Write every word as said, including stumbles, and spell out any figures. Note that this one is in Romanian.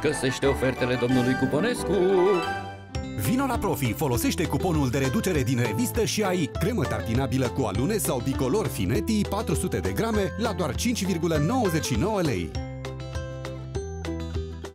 Găsește ofertele domnului Cuponescu! Vino la Profi, folosește cuponul de reducere din revistă și ai cremă tartinabilă cu alune sau bicolor Finetti patru sute de grame la doar cinci virgulă nouăzeci și nouă lei.